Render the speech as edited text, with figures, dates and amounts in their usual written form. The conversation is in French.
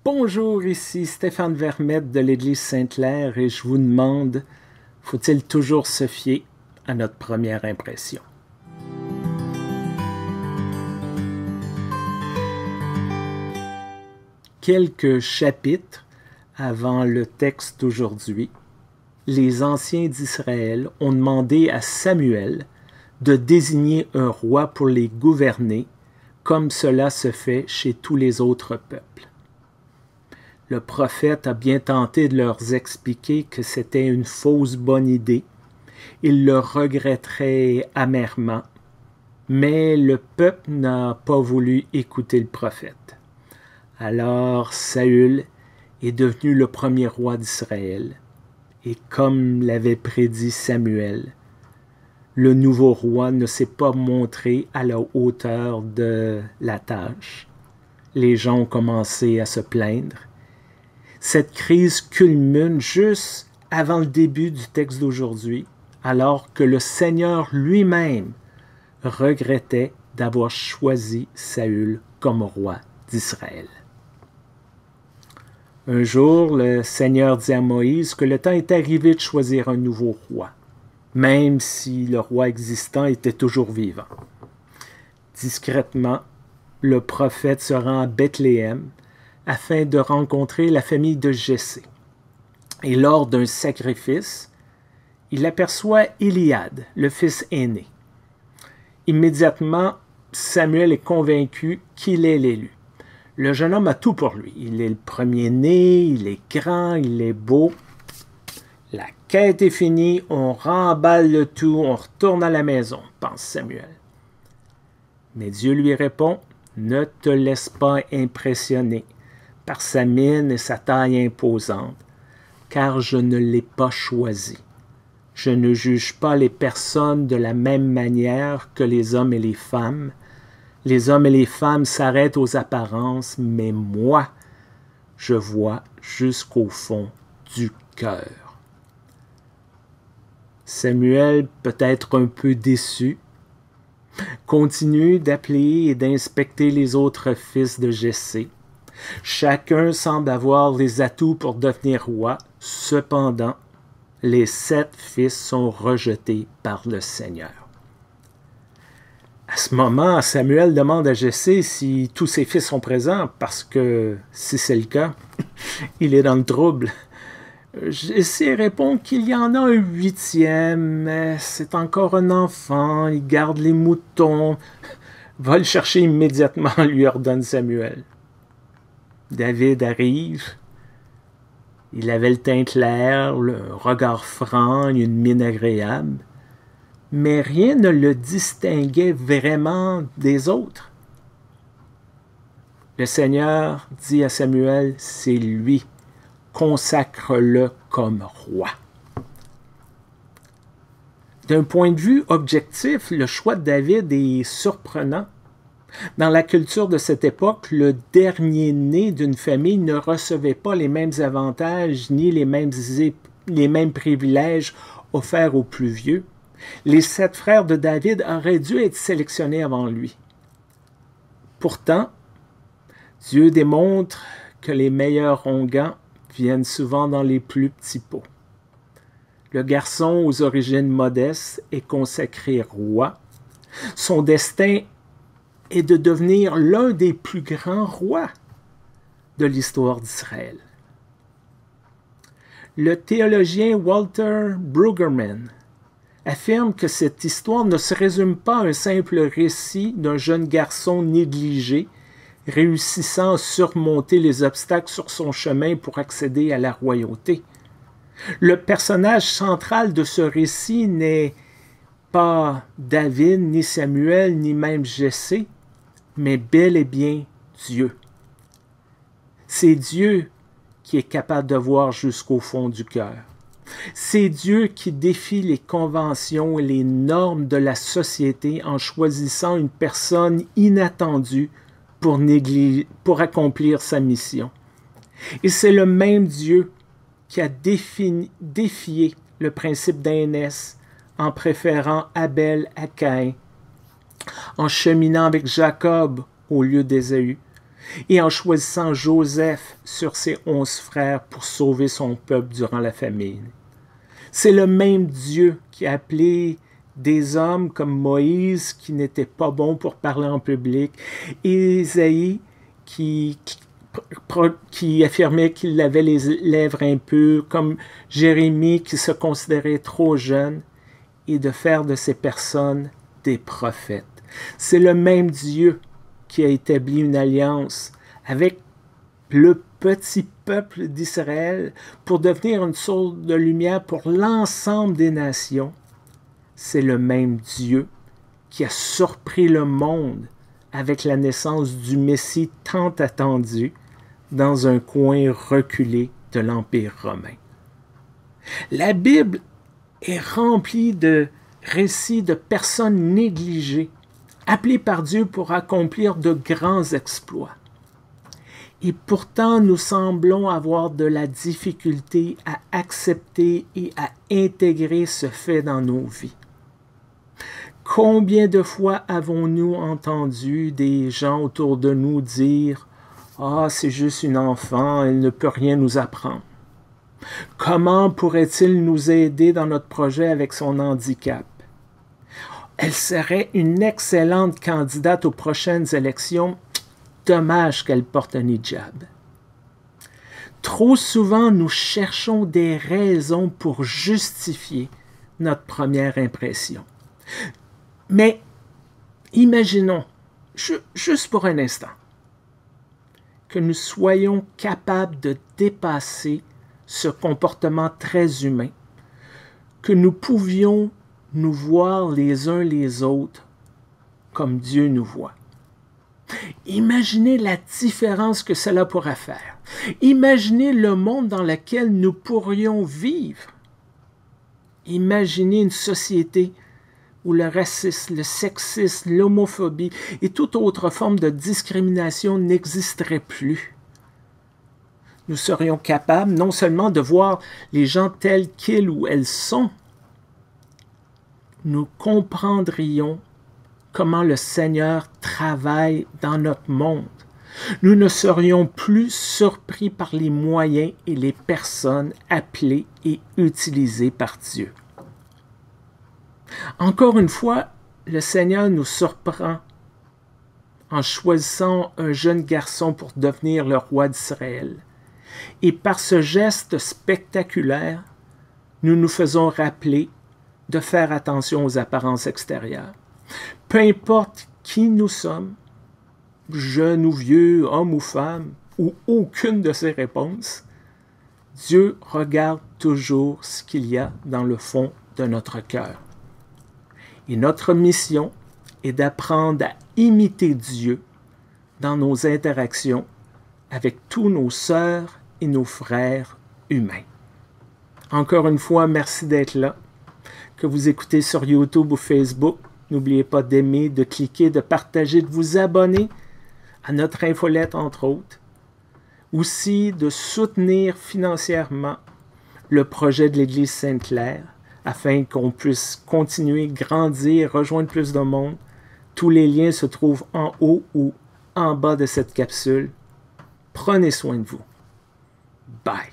Bonjour, ici Stéphane Vermette de l'Église Sainte-Claire et je vous demande, faut-il toujours se fier à notre première impression? Quelques chapitres avant le texte d'aujourd'hui, les anciens d'Israël ont demandé à Samuel de désigner un roi pour les gouverner, comme cela se fait chez tous les autres peuples. Le prophète a bien tenté de leur expliquer que c'était une fausse bonne idée. Ils le regretteraient amèrement, mais le peuple n'a pas voulu écouter le prophète. Alors Saül est devenu le premier roi d'Israël, et comme l'avait prédit Samuel, le nouveau roi ne s'est pas montré à la hauteur de la tâche. Les gens ont commencé à se plaindre. Cette crise culmine juste avant le début du texte d'aujourd'hui, alors que le Seigneur lui-même regrettait d'avoir choisi Saül comme roi d'Israël. Un jour, le Seigneur dit à Moïse que le temps est arrivé de choisir un nouveau roi, même si le roi existant était toujours vivant. Discrètement, le prophète se rend à Bethléem afin de rencontrer la famille de Jessé. Et lors d'un sacrifice, il aperçoit Éliad, le fils aîné. Immédiatement, Samuel est convaincu qu'il est l'élu. Le jeune homme a tout pour lui. Il est le premier-né, il est grand, il est beau. La quête est finie, on remballe le tout, on retourne à la maison, pense Samuel. Mais Dieu lui répond, « Ne te laisse pas impressionner par sa mine et sa taille imposante, car je ne l'ai pas choisi. Je ne juge pas les personnes de la même manière que les hommes et les femmes. Les hommes et les femmes s'arrêtent aux apparences, mais moi, je vois jusqu'au fond du cœur. » Samuel, peut-être un peu déçu, continue d'appeler et d'inspecter les autres fils de Jessé. Chacun semble avoir les atouts pour devenir roi. Cependant, les 7 fils sont rejetés par le Seigneur. À ce moment, Samuel demande à Jessé si tous ses fils sont présents, parce que si c'est le cas, il est dans le trouble. Jessé répond qu'il y en a un 8e, mais c'est encore un enfant, il garde les moutons. Va le chercher immédiatement, lui ordonne Samuel. David arrive. Il avait le teint clair, le regard franc, une mine agréable. Mais rien ne le distinguait vraiment des autres. Le Seigneur dit à Samuel, c'est lui, consacre-le comme roi. D'un point de vue objectif, le choix de David est surprenant. Dans la culture de cette époque, le dernier-né d'une famille ne recevait pas les mêmes avantages ni les mêmes privilèges offerts aux plus vieux. Les 7 frères de David auraient dû être sélectionnés avant lui. Pourtant, Dieu démontre que les meilleurs onguents viennent souvent dans les plus petits pots. Le garçon aux origines modestes est consacré roi. Son destin est de devenir l'un des plus grands rois de l'histoire d'Israël. Le théologien Walter Brueggemann affirme que cette histoire ne se résume pas à un simple récit d'un jeune garçon négligé réussissant à surmonter les obstacles sur son chemin pour accéder à la royauté. Le personnage central de ce récit n'est pas David, ni Samuel, ni même Jessé, mais bel et bien Dieu. C'est Dieu qui est capable de voir jusqu'au fond du cœur. C'est Dieu qui défie les conventions et les normes de la société en choisissant une personne inattendue pour accomplir sa mission. Et c'est le même Dieu qui a défié le principe d'aînesse en préférant Abel à Caïn, en cheminant avec Jacob au lieu d'Ésaü. et en choisissant Joseph sur ses 11 frères pour sauver son peuple durant la famine. C'est le même Dieu qui a appelé des hommes comme Moïse qui n'étaient pas bons pour parler en public, et Ésaïe qui affirmait qu'il avait les lèvres impures, comme Jérémie qui se considérait trop jeune, et de faire de ces personnes des prophètes. C'est le même Dieu qui a établi une alliance avec le petit peuple d'Israël pour devenir une source de lumière pour l'ensemble des nations. C'est le même Dieu qui a surpris le monde avec la naissance du Messie tant attendu dans un coin reculé de l'Empire romain. La Bible est remplie de récits de personnes négligées, appelées par Dieu pour accomplir de grands exploits. Et pourtant, nous semblons avoir de la difficulté à accepter et à intégrer ce fait dans nos vies. Combien de fois avons-nous entendu des gens autour de nous dire « Ah, c'est juste une enfant, elle ne peut rien nous apprendre. » Comment pourrait-il nous aider dans notre projet avec son handicap? Elle serait une excellente candidate aux prochaines élections. Dommage qu'elle porte un hijab. Trop souvent, nous cherchons des raisons pour justifier notre première impression. Mais imaginons, juste pour un instant, que nous soyons capables de dépasser ce comportement très humain, que nous pouvions nous voir les uns les autres comme Dieu nous voit. Imaginez la différence que cela pourrait faire. Imaginez le monde dans lequel nous pourrions vivre. Imaginez une société où le racisme, le sexisme, l'homophobie et toute autre forme de discrimination n'existerait plus. Nous serions capables non seulement de voir les gens tels qu'ils ou elles sont, nous comprendrions comment le Seigneur travaille dans notre monde. Nous ne serions plus surpris par les moyens et les personnes appelées et utilisées par Dieu. Encore une fois, le Seigneur nous surprend en choisissant un jeune garçon pour devenir le roi d'Israël. Et par ce geste spectaculaire, nous nous faisons rappeler de faire attention aux apparences extérieures. Peu importe qui nous sommes, jeunes ou vieux, hommes ou femmes, ou aucune de ces réponses, Dieu regarde toujours ce qu'il y a dans le fond de notre cœur. Et notre mission est d'apprendre à imiter Dieu dans nos interactions avec tous nos sœurs et nos frères humains. Encore une fois, merci d'être là. Que vous écoutez sur YouTube ou Facebook, n'oubliez pas d'aimer, de cliquer, de partager, de vous abonner à notre infolette, entre autres. Aussi, de soutenir financièrement le projet de l'Église Sainte-Claire afin qu'on puisse continuer, grandir, rejoindre plus de monde. Tous les liens se trouvent en haut ou en bas de cette capsule. Prenez soin de vous. Bye.